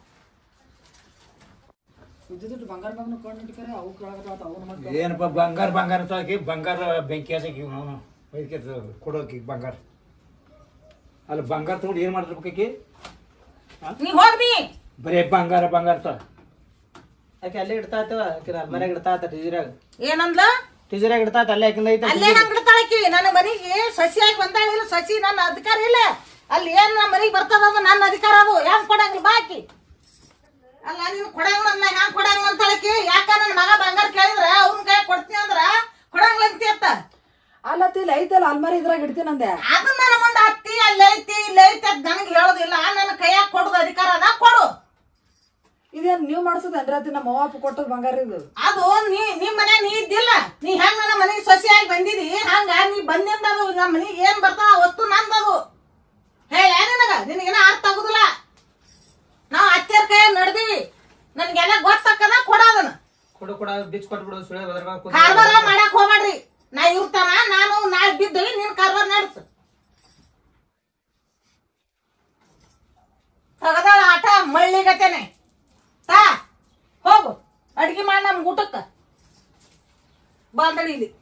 S5: ಇದ್ದಿದ್ದು ಬಂಗಾರ ಮಗನ ಕೊಂಡು ಇಟ್ಕರೆ ಅವು ಕೇಳಕತ್ತ ಅವ್ನ ಮಕ್ಕಳು
S2: ಏನಪ್ಪ ಬಂಗಾರ ಬಂಗಾರ ತಾಕಿ ಬಂಗಾರ ಬೆಂಕಿ ಹಸಕಿ ಅವನು ಬೈಕೆ ಕೊಡೋಕಿ ಬಂಗಾರ. ಅಲ್ಲ ಬಂಗಾರ ತಗೊಂಡು ಏನು ಮಾಡಿರ್ಬೇಕಿ?
S1: ನೀ ಹೋಗ್ಬಿ
S2: ಬರೀ ಬಂಗಾರ ಬಂಗಾರ ತ
S3: ಆಕೆ ಅಲ್ಲೇ ಇಡ್ತಾ ಇರ್ತವ ಆಕಿನ ಮನೆಯಾಗ ಇಡ್ತಾ ಇರ್ತ ಟೀಜರಾಗ
S1: ಏನಂದ್ಲ?
S3: ಟೀಜರಾಗ ಇಡ್ತಾ ಇರ್ತ ಅಲ್ಲೇ ಆಕಿಂದ ಐತೆ.
S1: ಅಲ್ಲೇ ಹಂಗಿಡ್ತಾಳಕಿ ನನ್ನ ಮನೆಗೆ ಸಸಿಯಾಗಿ ಬಂದಾಳ ಇಲ್ಲ, ಸಸಿ ನನ್ನ ಅಧಿಕಾರ ಇಲ್ಲ. ಅಲ್ಲಿ ಏನ್ ನಮ್ಮ ಮನೆಗೆ ಬರ್ತದ ಅದು ನನ್ನ ಅಧಿಕಾರ, ಅದು ಹೆಂಗ್ ಕೊಡಂಗಿಲ್ಲ ಬಾಕಿ. ಅಲ್ಲ ನೀನು ಕೊಡಂಗಿಲ್ಲ ನಾ ಹೆಂಗ್ ಕೊಡಂಗಿಲ್ಲ ಅಂತಾಳಕಿ. ಯಾಕ ನನ್ನ ಮಗ ಬಂಗಾರ ಕೇಳಿದ್ರ ಅವ್ನ ಕೈ ಕೊಡ್ತೀನಿ ಅಂದ್ರ ಕೊಡಂಗಿಲ್ಲ ಅಂತೀಯತ್ತ.
S5: ಅಲ್ಲತ್ತಿ ಇಲ್ಲಿ ಐತಲ್ಲ ಅಲ್ಮಾರಿ ಇದ್ರಾಗ ಇಡ್ತೀನಿ ಅಂದೆ.
S1: ಅದನ್ನ ನನ್ನ ಮುಂದೆ ಹತ್ತಿ ಅಲ್ಲಿ ಐತಿ ಇಲ್ಲಿ ಐತಿ ಅದ್ ನನಗೆ ಹೇಳೋದಿಲ್ಲ. ನನ್ನ ಕೈಯಾಗ ಕೊಡೋದು ಅಧಿಕಾರ ಅದ, ಕೊಡು.
S5: ಇದೇನ್ ನೀವ್ ಮಾಡ್ಸೋದೇನ್ರಿ ಅತ್ತಿ ನಮ್ಮ ಅವ್ವ ಕೊಟ್ಟದ್ ಬಂಗಾರ ಇದು?
S1: ಅದು ನೀ ನಿಮ್ ಮನೆ ನೀ ಇದ್ದಿಲ್ಲ, ನೀ ಹೆಂಗ್ ನನ್ನ ಮನೆಗೆ ಸೊಸೆಯಾಗಿ ಬಂದಿದಿ ಹಂಗ ನೀ ಬಂದಿಂದ ಅದು ನಮ್ಮ ಮನೆಗೆ ಏನ್ ಬರ್ತಾವ ಆ ವಸ್ತು ನಂದದು. ಹೇಳ ನಿನಗ ನಿನಗೇನ ಅರ್ಥ ಆಗುದಿಲ್ಲ. ನಾವ್ ಅತ್ತೆಯರ್ ಕೈ ನಡ್ದಿವಿ, ನನ್ಗೆಲ್ಲ ಗೊತ್ತಾಕದ ಕೊಡೋದನ್ನ.
S3: ಕೊಡು ಕೊಡ ಬಿಚ್ ಕೊಟ್ಬಿಡು ಸುಳ್ಳೆ ಬದ್ರ
S1: ಕಾರ್ಬಾರ ಮಾಡಕ್ ಹೋಗ್ಬೇಡ್ರಿ. ನಾ ಇರ್ತಾನ ನಾನು ನಾಳೆ ಬಿದ್ದು ನಿನ್ ಕಾರ್ಬಾರ ನಡ್ಸು. ತಗದಾಳ ಆಟ ಮಳ್ಳಿಗತೇನೆ. ತಾ ಹೋಗು ಅಡ್ಗಿ ಮಾಡಿ ನಮ್ ಊಟಕ್ಕ ಬಾಂದಳಿ ಇಲ್ಲಿ.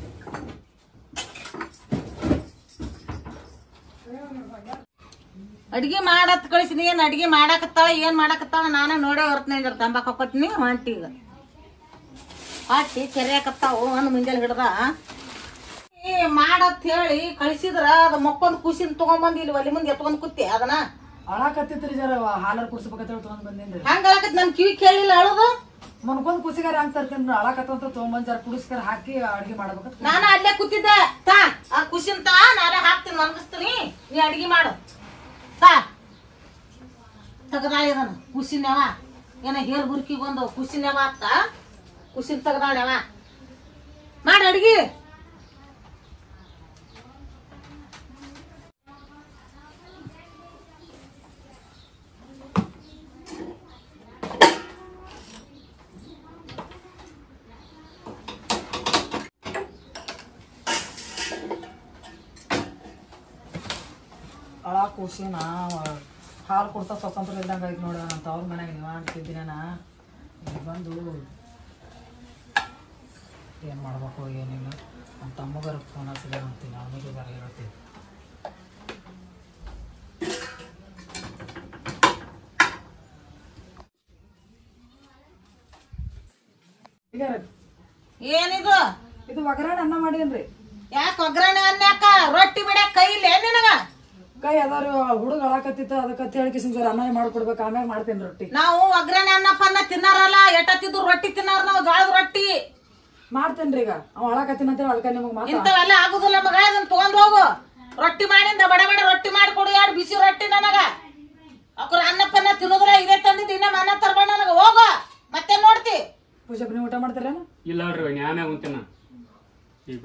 S1: ಅಡ್ಗಿ ಮಾಡತ್ ಕಳಿಸಿನಿ. ಏನ್ ಅಡ್ಗಿ ಮಾಡಾಕತ್ತಾಳ ಏನ್ ಮಾಡಾಕತ್ತಾಳ ನಾನು ನೋಡೇ ಹೊರತ್ನ ತಂಬಾಕ್ ಹಾಕೋತೀನಿ ಹೊಂಟಿ. ಈಗ ಹಾಕಿ ಕೆರೆಯಾಕತ್ತಾವು ಒಂದು ಮುಂಜಾನೆ ಹಿಡ್ದ ಮಾಡತ್ ಹೇಳಿ ಕಳಿಸಿದ್ರ ಅದ ಮಕ್ಕೊಂದ್ ಖುಷಿನ್ ತಗೊಂಬಂದ್ ಇಲ್ಲಿ ಒಲಿ ಮುಂದೆ ಎತ್ಕೊಂಡ್ ಕೂತಿ ಅದನ್ನ
S5: ಅಳಾಕತ್ತಿತ್ರಿ ಜರ ಹಾಲರ್ ಕುಡ್ಸ್ಬೇಕಂತ ತಗೊಂಡ್ ಬಂದೇನ್ರಿ.
S1: ಹಂಗ ಅಳಕತ್ ನನ್ ಕಿವಿ ಕೇಳಿಲ್ಲ ಅಳುದು.
S5: ಮನ್ಕೊಂದ್ ಕುಸಿಗಾರ ಹಂಗ್ ತರ್ತೀನಿ ಅಳಾಕತ್ತಂತ ತಗೊಂಬಂದ್ ಜರ ಕುಡಿಸ್ಕರ ಹಾಕಿ ಅಡ್ಗೆ ಮಾಡ್ಬೇಕಂತ
S1: ನಾನು ಅಲ್ಲೇ ಕೂತಿದ್ದೆ. ತಾ ಆ ಖುಷಿನ್ ತಾ ನಾಳೆ ಹಾಕ್ತೀನಿ ಮನ್ಗಿಸ್ತೀನಿ, ನೀ ಅಡ್ಗಿ ಮಾಡು. ತಾ ತಗದಾಳಿ ಅದನ್ನ ಖುಷಿನ್ಯವ ಏನ ಹೇರ್ ಬುರ್ಕಿ ಬಂದು ಖುಷಿನ್ಯವ ಅತ್ತ ಖುಷಿನ್ ತಗದಾಳ್ಯವ ಮಾಡ ಅಡ್ಗಿ.
S5: ಅಳಾ ಖುಷಿನ ಹಾಲು ಕೊಡ್ತಾ ಸ್ವತಂತ್ರ ಇದ್ದಂಗೆ ಆಯ್ತು ನೋಡ ಅಂತ ಅವ್ರ ಮನ್ಯಾಗ ನೀವು ಅಂತಿದ್ದೀನ ಬಂದು ಏನು ಮಾಡ್ಬೇಕು ಏನಿಲ್ಲ ನಮ್ಮ ತಮ್ಮಗಾರ ಫೋನ್ ಹಚ್ಚಿದೆ ಅಂತೀನಿ ಅವನಿಗೆ ಬರ ಹೇಳ್ತೀನಿ.
S1: ಏನಿದು
S5: ಇದು ಒಗ್ಗರಣೆ ಅನ್ನ ಮಾಡೀನ್ರಿ.
S1: ಯಾಕೆ ಒಗ್ಗರಣೆ ಅನ್ಯಾಕ ರೊಟ್ಟಿ ಬಿಡಕ್ ಕೈ ಇಲ್ಲ ನಿನಗ?
S5: ಕೈ ಅದಾರು ಹುಡುಗ ಅಳಾಕತ್ತಿತ್ತು ಅದಕ್ಕೆ ಹೇಳಿ ಕಿಸಿನ ಸರ್ ಅನ್ನ ಮಾಡ್ಕೊಡ್ಬೇಕು ಆಮ್ಯಾಗ ಮಾಡ್ತೇನೆ ರೊಟ್ಟಿ.
S1: ನಾವು ಒಗ್ಗರಣೆ ಅನ್ನಪ್ಪ ಅನ್ನ ತಿನ್ನಾರಲ್ಲ ಎಟ್ಟತ್ತಿದ್ರು ರೊಟ್ಟಿ ತಿನ್ನಾರ ನಾವು ಜೋಳದ ರೊಟ್ಟಿ
S5: ಮಾಡ್ತೇನ್ರಿ. ಈಗ ಅವ್ ಅಳಾಕತ್ತಿನ ಅಂತ ಅಳ್ಕ ನಿಮಗ್ ಮಾತ್ರ
S1: ಇಂಥವೆಲ್ಲ ಆಗುದಿಲ್ಲ ಮಗ. ಇದನ್ನ ತಗೊಂಡ್ ಹೋಗು ರೊಟ್ಟಿ ಮಾಡಿಂದ ಬಡ ಬಡ ರೊಟ್ಟಿ ಮಾಡಿಕೊಡು. ಎರಡು ಬಿಸಿ ರೊಟ್ಟಿ ನನಗ ಅಕ್ರ ಅನ್ನಪ್ಪನ್ನ ತಿನ್ನೋದ್ರ ಇದೇ ತಂದಿದ್ದು ಇನ್ನ ಅನ್ನ ತರ್ಬೇಡ ನನಗ. ಹೋಗು ಮತ್ತೆ ನೋಡ್ತಿ.
S5: ಪೂಜೆಗೆ ನೀವು ಊಟ ಮಾಡ್ತೀರೇನು?
S6: ಇಲ್ಲ ನೋಡ್ರಿ ನ್ಯಾನ ಉಂತಿನ ಈಗ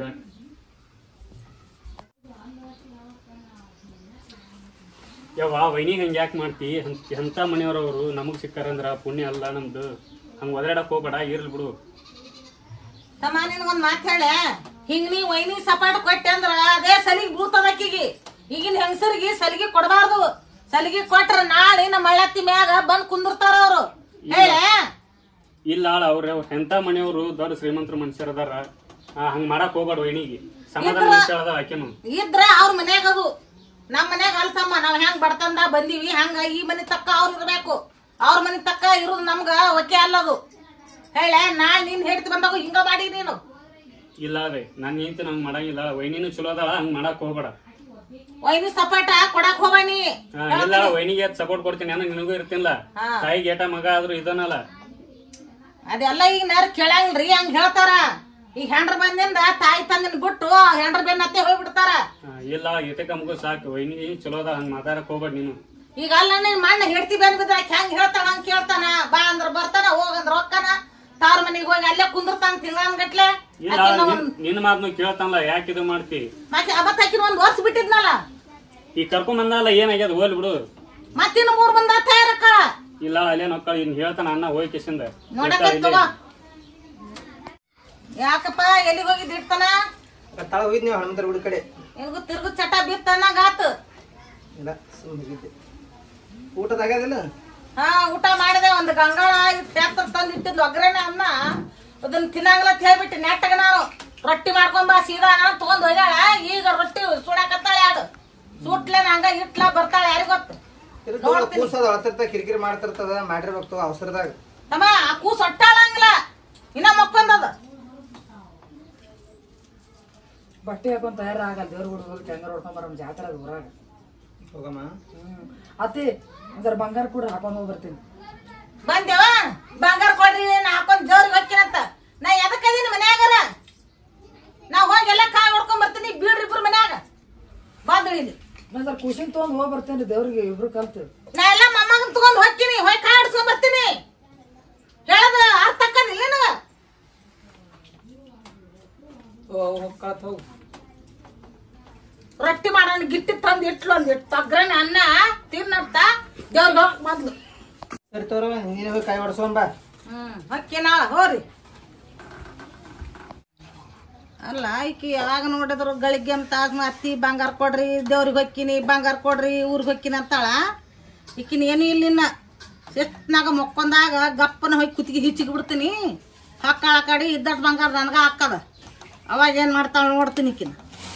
S6: ಯವ್ವ ವೈನಿಗೆ ಹಂಗೆ ಯಾಕೆ ಮಾಡ್ತಿ? ಎಂಥ ಮನೆಯವ್ರವರು ನಮಗೆ ಸಿಕ್ಕಾರಂದ್ರ ಪುಣ್ಯ ಅಲ್ಲ ನಮ್ದು. ಹಂಗೆ ಒದರಾಡಕ್ ಹೋಗ್ಬೇಡ, ಇರ್ಲಿ ಬಿಡು.
S1: ತಮ್ಮ ನಿನ್ಗೊಂದ್ ಮಾತು ಹೇಳ, ಹಿಂಗ್ ನೀ ವೈನಿ ಸಪಾಟ್ ಕೊಟ್ಟೆ ಅಂದ್ರ ಅದೇ ಸಲಿಗೆ ಬೀಳ್ತದ ಅಕ್ಕಿಗೆ. ಈಗಿನ ಹೆಂಗಸರಿಗೆ ಸಲಿಗೆ ಕೊಡಬಾರ್ದು. ಸಲಿಗೆ ಕೊಟ್ರ ನಾಳೆ ನಮ್ಮ ಮಳ್ಳತ್ತಿ ಮ್ಯಾಗ ಬಂದ್ ಕುಂದಿರ್ತಾರ ಅವ್ರು. ಹೇಳ
S6: ಇಲ್ಲ ಅವ್ರ ಎಂಥ ಮನೆಯವರು ದೊಡ್ಡ ಶ್ರೀಮಂತರ ಮನುಷ್ಯರದಾರ. ಹಂಗ್ ಮಾಡಕ್ ಹೋಗ್ಬೇಡ ವೈನಿಗೆ. ಸಮಾಧಾನ ಮನುಷ್ಯ ಅದ ಆಕೆನು
S1: ಇದ್ರ ಅವ್ರ ಮನ್ಯಾಗ ಅದು. ನಮ್ ಮನ್ಯಾಗ ಅಲ್ಸಮ್ಮ ನಾವ್ ಹೆಂಗ್ ಬಡತಂದ ಬಂದೀವಿ ಹಂಗ ಈ ಮನೆ ತಕ್ಕ ಅವ್ರ ಇರ್ಬೇಕು. ಅವ್ರ ಮನೆ ತಕ್ಕ ಇರೋದು ನಮ್ಗ ಒಕೆ ಅಲ್ಲದು. ಹೇಳ ನಾ ನೀನ್ ಹೇಳ್ತಿ ಬಂದಾಗ ಹಿಂಗ ಮಾಡಿ ನೀನು.
S6: ಇಲ್ಲ ರೀ ನಾನು ಹೆಂಡತಿ ನಂಗೆ ಮಾಡಂಗಿಲ್ಲ. ವೈನಿನೂ ಚಲೋ ಅದಾಳ, ಹಂಗ್ ಮಾಡಕ್ ಹೋಗ್ಬೇಡ.
S1: ವೈನಿ ಸಪಾಟ ಕೊಡಕ್ ಹೋಗಣಿ.
S6: ಇಲ್ಲ ವೈನಿಗೆ ಸಪೋರ್ಟ್ ಕೊಡ್ತೀನಿ ನಾನು, ನಿನಗೂ ಇರ್ತಿಲ್ಲ. ತಾಯಿ ಗೇಟ ಮಗ ಆದ್ರೂ ಇದನ್ನಲ್ಲ.
S1: ಅದೆಲ್ಲ ಈಗ ನಾರು ಕೇಳಂಗಿಲ್ರಿ ಹಂಗ ಹೇಳ್ತಾರ. ಈಗ ಹೆಂಡ್ರ ಬಂದಿಂದ ತಾಯಿ ತಂದಿನ ಬಿಟ್ಟು ಹೆಂಡ್ರ ಬೆನ್ನತ್ತೆ ಹೋಗ್ಬಿಡ್ತಾರ.
S6: ಇಲ್ಲ ಇತಕ ಮುಗ ಸಾಕು ವೈನಿ ಚಲೋ ಅದ ಹಂಗ ಮಾತಾಡಕ್ ಹೋಗ್ಬೇಡ ನೀನು.
S1: ಈಗ ಅಲ್ಲ ನೀನ್ ಮಣ್ಣ ಹೆಡ್ತಿ ಬೆನ್ ಬಿದ್ರ ಹೆಂಗ್ ಹೇಳ್ತಾನ ಹಂಗ ಕೇಳ್ತಾನ. ಬಾ ಅಂದ್ರ ಬರ್ತಾನ, ಹೋಗಂದ್ರ ಹೋಗ್ತಾನ, ತಾರ ಮನಿಗ್ ಹೋಗಿ ಅಲ್ಲೇ ಕುಂದಿರ್ತಾನ ತಿಂಗಳನ್ಗಟ್ಲೆ.
S6: ನಿನ್ನ ಮಾತ್ನು ಕೇಳ್ತಾನಲ್ಲ, ಯಾಕೆ ಇದು ಮಾಡ್ತಿ?
S1: ಮತ್ತೆ ಅವತ್ತಾಕಿನ ಒಂದ್ ವರ್ಷ ಬಿಟ್ಟಿದ್ನಲ್ಲ,
S6: ಈಗ ಕರ್ಕೊಂಡ್ ಬಂದಲ್ಲ ಏನಾಗ್ಯದ ಹೋಲ್ ಬಿಡು.
S1: ಮತ್ತಿನ್ನ ಮೂರ್ ಬಂದ ತಯಾರಕ್ಕ
S6: ಇಲ್ಲ ಅಲ್ಲೇ ನೊಕ್ಕ ಇನ್ ಹೇಳ್ತಾನ ಅಣ್ಣ ಹೋಗಿ ಕಿಸಿಂದ
S1: ನೋಡಕ. ಯಾಕಪ್ಪ ಎಲ್ಲಿಗೆ ಹೋಗಿದ್ ಇಡ್ತಾನ?
S3: ತಳ ಹೋಗಿದ್ ನೀವು ಹನುಮಂತರ ಗುಡಿ ಕಡೆ.
S1: ನಿನ್ಗೂ ತಿರ್ಗು ಚಟ ಬಿತ್ತನ್ನಾಗ ಆತು.
S3: ಇಲ್ಲ ಸುಮ್ ಹೋಗಿದ್ದೆ. ಊಟದಾಗ್ಯದಿಲ್ಲ?
S1: ಹಾ ಊಟ ಮಾಡಿದೆ. ಒಂದ್ ಗಂಗಾಳ ಟ್ಯಾಕ್ಟರ್ ತಂದ್ ಇಟ್ಟಿದ್ ಒಗ್ಗರಣೆ ಅನ್ನ ಅದನ್ನ ತಿನ್ನಂಗಿಲ್ಲ ಹೇಳ್ಬಿಟ್ಟು ನೆಟ್ಟಗ ನಾನು ರೊಟ್ಟಿ ಮಾಡ್ಕೊಂಡ್ ಬಾ ಸೀದಾ ನಾನು ತಗೊಂಡ್ ಹೋಗ್ಯಾಳ. ಈಗ ರೊಟ್ಟಿ ಸುಡಾಕತ್ತಾಳೆ, ಅದು ಸುಟ್ಲೇನ ಹಂಗ ಇಟ್ಲಾ ಬರ್ತಾಳೆ ಯಾರಿಗ ಗೊತ್ತು.
S3: ಕೂಸದ ಅಳತಿರ್ತ ಕಿರಿಕಿರಿ ಮಾಡ್ತಿರ್ತದ, ಮಾಡಿರ್ಬೇಕು ಅವಸರದಾಗ.
S1: ತಮ್ಮ ಆ ಕೂಸ್ ಒಟ್ಟಾಳಂಗಿಲ್ಲ, ಇನ್ನ ಮಕ್ಕೊಂದದ.
S5: ಬಟ್ಟೆ ಹಾಕೊಂಡ್ ತಯಾರಾಗಲ್ಲ, ದೇವ್ರ ಗುಡಿ ಹೋಗಿ ಟೆಂಗರ್ ಹೊಡ್ಕೊಂಡ್ ಬರಮ್ ಜಾತ್ರೆ ಅದು ಊರಾಗ.
S3: ಹೋಗಮ್ಮ.
S5: ಹ್ಮ್ ಅತ್ತಿ ಒಂದರ ಬಂಗಾರ ಕೂಡ ಹಾಕೊಂಡ್ ಹೋಗಿ ಬರ್ತೀನಿ.
S1: ಬಂದೇವ ಬಂಗಾರ ಕೊಡ್ರಿ ನಾ ಹಾಕೊಂಡ್ ಜೋರಿಗೆ ಹೊಕ್ಕಿನಂತ. ನಾ ಎದಕ್ಕದೀನಿ ಮನ್ಯಾಗರ, ನಾ ಹೋಗಿ ಎಲ್ಲ ಕಾಯಿ ಹೊಡ್ಕೊಂಡ್ ಬರ್ತೀನಿ. ಬೀಡ್ರಿ ಇಬ್ರು ಮನ್ಯಾಗ ಬಂದ್ಳಿಲಿ.
S5: ನಾ ಖುಷಿನ್ ತಗೊಂಡ್ ಹೋಗಿ ಬರ್ತೇನೆ ದೇವ್ರಿಗೆ ಇಬ್ರು ಕಲ್ತು.
S1: ನಾ ಎಲ್ಲ ಮೊಮ್ಮಗನ್ ತಗೊಂಡ್ ಹೋಗ್ತೀನಿ, ಹೋಗಿ ಕಾಯಿ ಆಡ್ಸ್ಕೊಂಡ್ ಬರ್ತೀನಿ. ಹೇಳದ ಅರ್ಥ ಅಕ್ಕದಿಲ್ಲ ನನಗ.
S5: ಹೋಗ್
S1: ರೊಟ್ಟಿ ಮಾಡೋಣ ಗಿಟ್ಟಿ ತಂದ್ ಇಟ್ಲು ಒಂದ್ ಇಟ್ಟು ಒಗ್ಗರಣೆ ಅನ್ನ ತಿನ್ನಂತ ದೇವ್ರಿಗೆ ಹೋಗ್ ಬಂದ್ಲು.
S3: ಸರಿ ತೋರ ನೀನ್ ಹೋಗಿ ಕಾಯಿ ಹೊಡ್ಸೋನ್ ಬಾ.
S1: ಹ್ಮ್ ಹೊಕ್ಕಿ ನಾಳ ಹೋರಿ. ಅಲ್ಲ ಈಕಿ ಯಾವಾಗ ನೋಡಿದ್ರು ಗಳಿಗೆ ಅಂತ ಅತ್ತಿ ಬಂಗಾರ ಕೊಡ್ರಿ, ದೇವ್ರಿಗೆ ಹೊಕ್ಕಿನಿ, ಬಂಗಾರ ಕೊಡ್ರಿ, ಊರಿಗೆ ಹೊಕ್ಕಿನಿ ಅಂತಾಳ. ಈಕಿನ ಏನು ಇಲ್ಲಿನ ಸಿಟ್ನಾಗ ಮೊಕ್ಕೊಂದಾಗ ಗಪ್ಪನ ಹೋಗಿ ಕುತ್ತಿಗೆ ಹಿಚ್ಚಿಗೆ ಬಿಡ್ತೀನಿ. ಹೊಕ್ಕಾಳ ಕಡೆ ಇದ್ದಟ್ ಬಂಗಾರ ನನಗ ಹಾಕದ. ಅವಾಗ ಏನ್ ಮಾಡ್ತಾಳ ನೋಡ್ತೀನಿ ಈಕಿನ.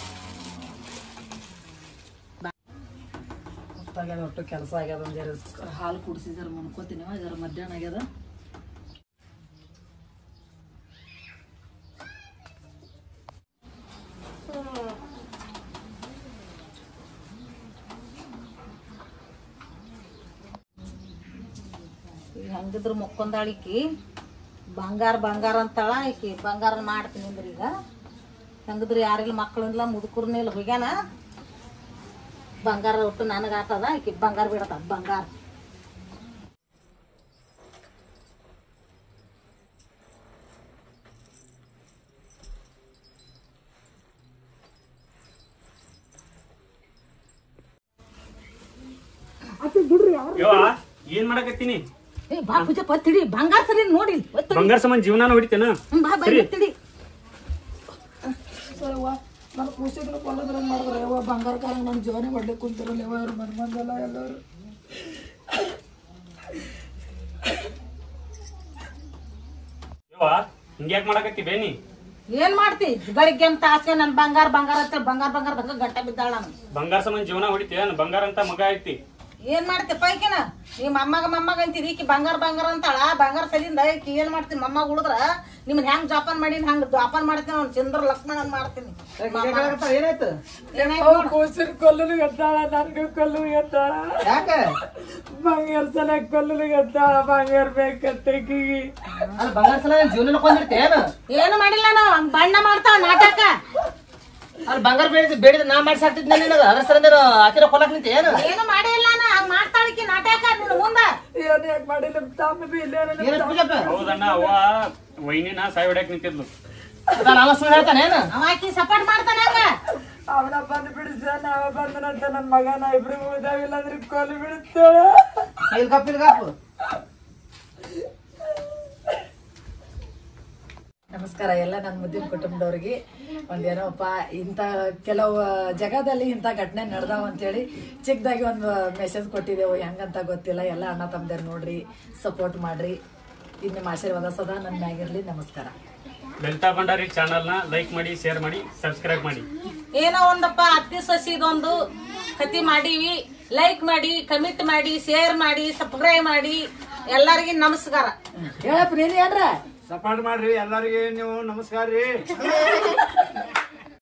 S5: ಆಗ್ಯದ ಒಟ್ಟು ಕೆಲಸ ಆಗ್ಯದ. ಒಂದ್ ಜರ ಹಾಲು ಕುಡಿಸಿ ಜರ ಮನ್ಕೋತೀನಿ. ಜರ ಮಧ್ಯಾಹ್ನ ಆಗ್ಯದ.
S1: ಈಗ ಹಂಗಿದ್ರು ಮೊಕ್ಕೊಂದಾಳಿಕಿ ಬಂಗಾರ ಬಂಗಾರ ಅಂತಾಳ. ಈಕಿ ಬಂಗಾರ ಮಾಡ್ತೀನಿ ಅಂದ್ರಿ. ಈಗ ಹಂಗಿದ್ರು ಯಾರಿಲ್ಲ ಮಕ್ಕಳಿಲ್ಲ ಮುದುಕರ್ನ ಇಲ್ಲ ಹೋಗ್ಯಾನ. ಬಂಗಾರ ಒಟ್ಟು ನನಗ ಆತದ, ಈಕಿ ಬಂಗಾರ ಬಿಡತ್ತ ಬಂಗಾರ.
S6: ಏನ್ ಮಾಡಕತ್ತೀನಿ?
S1: ಏ ಬಾ ಪೂಜೆ ಪತ್ತಿಡಿ ಬಂಗಾರ ಸರಿ ನೋಡಿ.
S6: ಬಂಗಾರ ಸಂಬಂಧ ಜೀವನ ಹೊಡಿತೇನ?
S1: ಬಾ ಬತ್ತಿಡಿ.
S5: ನನ್ನ ಕೂಸಿದ್ರು ಕೊಲ್ಲದ್ರ ಮಾಡಿದ್ರೆ ಯಾವ ಬಂಗಾರ ಕಾಲ ನನ್ನ ಜೀವನ ಮಾಡ್ಲಿಕ್ಕೆ ಕುಂತಿರಲ್ಲ ಯಾವ ಅವ್ರು ಮನ್ ಮಂದಲ್ಲ ಎಲ್ಲರು.
S6: ಹಿಂಗ್ಯಾಕ್ ಮಾಡಕತ್ತಿ ಬೇನಿ?
S1: ಏನ್ ಮಾಡ್ತಿ? ಬೆಳಿಗ್ಗೆ ಅಂತ ಆಸೆ ನನ್ ಬಂಗಾರ ಬಂಗಾರ ಅಂತ ಬಂಗಾರ ಬಂಗಾರ ಬಂಗಾರ ಗಂಟ ಬಿದ್ದಾಳ ನಾನು.
S6: ಬಂಗಾರ ಸಂಬಂಧ ಜೀವನ ಹೊಡಿತೇನ? ಬಂಗಾರ ಅಂತ ಮಗ ಐತಿ.
S1: ಏನ್ ಮಾಡ್ತಿ ಪೈಕಿನ ನೀ ಮೊಮ್ಮಗ ಮೊಮ್ಮಗ ಅಂತೀರಿ. ಈಕಿ ಬಂಗಾರ ಬಂಗಾರ ಅಂತಾಳ. ಬಂಗಾರ ಸಲಿಂದ ಈಕಿ ಏನ್ ಮಾಡ್ತೀನಿ? ಮೊಮ್ಮಗ ಉಳಿದ್ರ ನಿಮ್ನ ಹೆಂಗ್ ಜೋಪಾನ ಮಾಡೀನಿ ಹಂಗ ಜೋಪಾನ ಮಾಡ್ತೀನಿ. ಅವ್ನು ಚಂದ್ರ ಲಕ್ಷ್ಮಣ ಮಾಡ್ತೀನಿ.
S3: ಏನಾಯ್ತು?
S5: ಕೂಸಿನ ಕೊಲ್ಲಲು ಎದ್ದಾಳ, ನನ್ಗ ಕೊಲ್ಲು ಎದ್ದಾಳ.
S3: ಯಾಕ?
S5: ಬಂಗಾರ ಸಲ ಕೊಲ್ಲಲು ಎದ್ದಾಳ. ಬಂಗಾರ ಬೇಕಂತಕಿ.
S3: ಅಲ್ಲಿ ಬಂಗಾರ ಸಲ ಜೀವನ ಕೊಂದಿರ್ತೇನು?
S1: ಏನು ಮಾಡಿಲ್ಲ ನಾವು. ಹಂಗ ಬಣ್ಣ ಮಾಡ್ತಾವ ನಾಟಕ.
S3: ಅಲ್ಲಿ ಬಂಗಾರ ಬೇಡಿದ ಬೇಡಿದ ನಾ ಮಾಡಿ ಸಾಕ್ತಿದ್ನ ನಿನಗ. ಅದ್ರ ಸಲ ಆಕಿರ ಕೊಲ್ಲಕ್ ನಿಂತ ಏನು?
S1: ಏನು ಮಾಡೇ ಇಲ್ಲ ನಾ. ಹಂಗ ಮಾಡ್ತಾಳಿಕಿ ನಾಟಕ ನಿನ್ನ ಮುಂದ.
S5: ಏನ್ ಯಾಕೆ ಮಾಡಿಲ್ಲ ತಮ್ಮ ಬಿ ಇಲ್ಲ.
S3: ಏನ ಪೂಜಪ್ಪ?
S6: ಹೌದಣ್ಣ, ಅವ್ವ ವೈನಿನ ಸಾಯ್ ಹೊಡ್ಯಾಕ್ ನಿಂತಿದ್ಲು.
S3: ಅವ ಸುಳ್ಳು ಹೇಳ್ತಾನೇನು?
S1: ಅವ ಆಕಿ ಸಪೋರ್ಟ್ ಮಾಡ್ತಾನ. ಹಂಗ
S5: ಅವನ ಬಂದು ಬಿಡಿಸ ನಾವ ಬಂದನಂತ ನನ್ ಮಗನ ಇಬ್ರು ಮುಗಿದಾವಿಲ್ಲ ಅಂದ್ರೆ ಕೊಲು ಬಿಡುತ್ತಾಳ.
S3: ಇಲ್ಲಿ ಕಪ್ಪು ಇಲ್ಲಿ ಕಪ್ಪು.
S5: ನಮಸ್ಕಾರ ಎಲ್ಲ ನನ್ನ ಮುದ್ದಿನ ಕುಟುಂಬದವ್ರಿಗೆ. ಒಂದೇನೋಪ್ಪ ಇಂಥ ಕೆಲವು ಜಗದಲ್ಲಿ ಇಂಥ ಘಟನೆ ನಡೆದಾವ ಅಂತೇಳಿ ಚಿಕ್ಕದಾಗಿ ಒಂದು ಮೆಸೇಜ್ ಕೊಟ್ಟಿದ್ದೆವು. ಹೆಂಗಂತ ಗೊತ್ತಿಲ್ಲ. ಎಲ್ಲ ಅಣ್ಣ ತಮ್ಮದೇರು ನೋಡ್ರಿ, ಸಪೋರ್ಟ್ ಮಾಡ್ರಿ. ಇದು ನಿಮ್ಮ ಆಶೀರ್ವಾದ ಸದಾ ನನ್ನ ಮ್ಯಾಗಿರ್ಲಿ. ನಮಸ್ಕಾರ.
S6: ಲಲಿತಾ ಭಂಡಾರಿ ಚಾನಲ್ನ ಲೈಕ್ ಮಾಡಿ, ಶೇರ್ ಮಾಡಿ, ಸಬ್ಸ್ಕ್ರೈಬ್ ಮಾಡಿ.
S1: ಏನೋ ಒಂದಪ್ಪ ಅತ್ತಿ ಸಸಿದೊಂದು ಕತಿ ಮಾಡೀವಿ. ಲೈಕ್ ಮಾಡಿ, ಕಮೆಂಟ್ ಮಾಡಿ, ಶೇರ್ ಮಾಡಿ, ಸಬ್ಸ್ಕ್ರೈಬ್ ಮಾಡಿ. ಎಲ್ಲರಿಗೂ ನಮಸ್ಕಾರ.
S5: ಹೇಳಪ್ಪ ನೀನು ಏನ್ರ
S2: ಸಪೋರ್ಟ್ ಮಾಡ್ರಿ ಎಲ್ಲರಿಗೆ. ನೀವು ನಮಸ್ಕಾರ ರೀ.